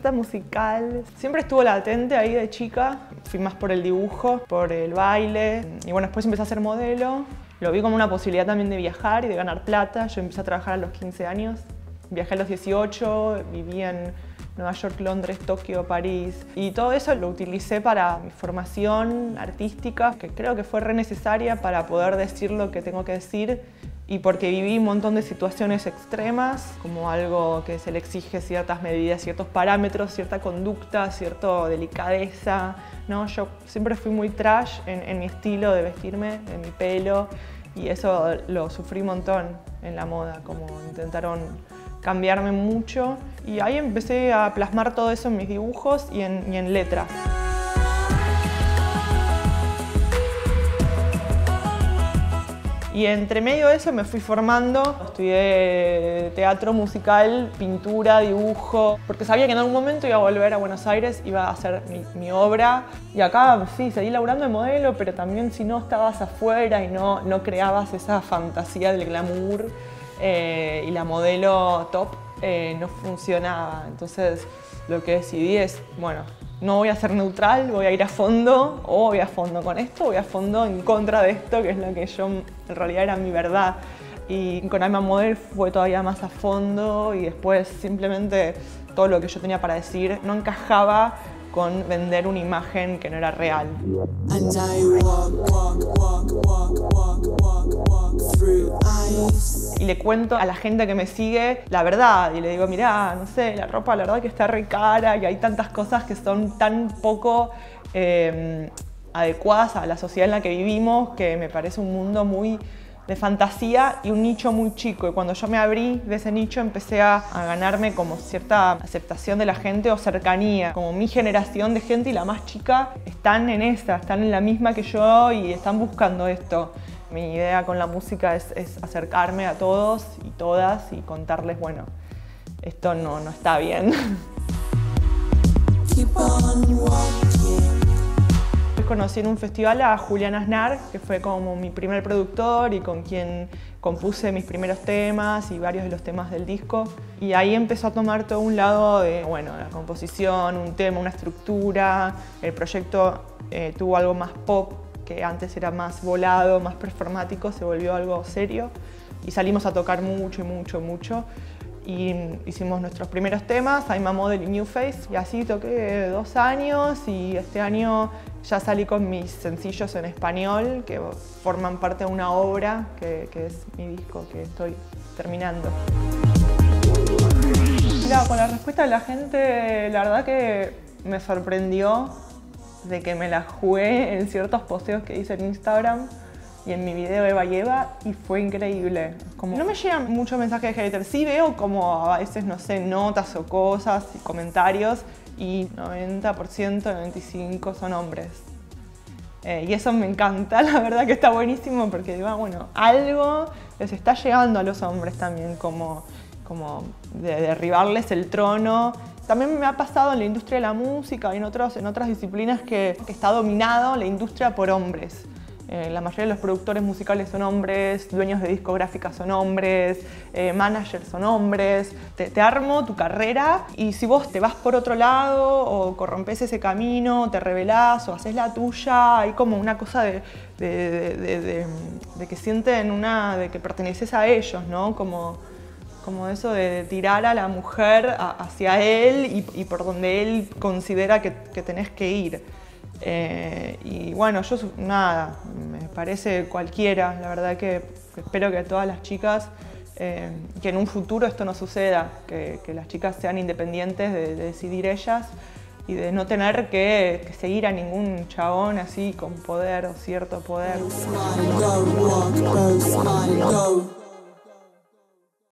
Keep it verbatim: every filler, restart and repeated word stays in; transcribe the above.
faceta musical siempre estuvo latente ahí de chica. Fui más por el dibujo, por el baile. Y bueno, después empecé a ser modelo. Lo vi como una posibilidad también de viajar y de ganar plata. Yo empecé a trabajar a los quince años. Viajé a los dieciocho, viví en Nueva York, Londres, Tokio, París. Y todo eso lo utilicé para mi formación artística, que creo que fue re necesaria para poder decir lo que tengo que decir. Y porque viví un montón de situaciones extremas, como algo que se le exige ciertas medidas, ciertos parámetros, cierta conducta, cierta delicadeza, ¿no? Yo siempre fui muy trash en, en mi estilo de vestirme, en mi pelo, y eso lo sufrí un montón en la moda, como intentaron cambiarme mucho. Y ahí empecé a plasmar todo eso en mis dibujos y en, y en letras. Y entre medio de eso me fui formando, estudié teatro musical, pintura, dibujo, porque sabía que en algún momento iba a volver a Buenos Aires, iba a hacer mi, mi obra. Y acá sí, seguí laburando de modelo, pero también si no estabas afuera y no, no creabas esa fantasía del glamour eh, y la modelo top, eh, no funcionaba. Entonces lo que decidí es, bueno, no voy a ser neutral, voy a ir a fondo, o voy a fondo con esto, voy a fondo en contra de esto, que es lo que yo en realidad era mi verdad. Y con Alma Model fue todavía más a fondo y después simplemente todo lo que yo tenía para decir no encajaba con vender una imagen que no era real. Y le cuento a la gente que me sigue la verdad y le digo, mirá, no sé, la ropa la verdad que está re cara y hay tantas cosas que son tan poco eh, adecuadas a la sociedad en la que vivimos que me parece un mundo muy de fantasía y un nicho muy chico. Y cuando yo me abrí de ese nicho empecé a, a ganarme como cierta aceptación de la gente o cercanía. Como mi generación de gente y la más chica están en esa, están en la misma que yo y están buscando esto. Mi idea con la música es, es acercarme a todos y todas y contarles, bueno, esto no, no está bien. Conocí en un festival a Julián Aznar, que fue como mi primer productor y con quien compuse mis primeros temas y varios de los temas del disco. Y ahí empezó a tomar todo un lado de, bueno, la composición, un tema, una estructura. El proyecto eh, tuvo algo más pop, que antes era más volado, más performático, se volvió algo serio. Y salimos a tocar mucho y mucho, mucho. Y hicimos nuestros primeros temas, I'm a Model y New Face, y así toqué dos años y este año ya salí con mis sencillos en español que forman parte de una obra que, que es mi disco que estoy terminando. Mira, con la respuesta de la gente, la verdad que me sorprendió de que me la jugué en ciertos posteos que hice en Instagram y en mi video Eva y Eva, y fue increíble. Como, no me llegan muchos mensajes de haters, sí veo como a veces, no sé, notas o cosas y comentarios, y noventa por ciento, noventa y cinco por ciento son hombres. Eh, y eso me encanta, la verdad que está buenísimo, porque digo, bueno, algo les está llegando a los hombres también, como, como de derribarles el trono. También me ha pasado en la industria de la música y en, otros, en otras disciplinas que, que está dominado la industria por hombres. Eh, la mayoría de los productores musicales son hombres, dueños de discográficas son hombres, eh, managers son hombres. Te, te armo tu carrera y si vos te vas por otro lado o corrompes ese camino, te rebelás o haces la tuya, hay como una cosa de, de, de, de, de, de que sienten una, de que perteneces a ellos, ¿no? Como, como eso de tirar a la mujer a, hacia él y, y por donde él considera que, que tenés que ir. Eh, y bueno, yo nada, me parece cualquiera, la verdad que, que espero que todas las chicas, eh, que en un futuro esto no suceda, que, que las chicas sean independientes de, de decidir ellas y de no tener que, que seguir a ningún chabón así con poder o cierto poder.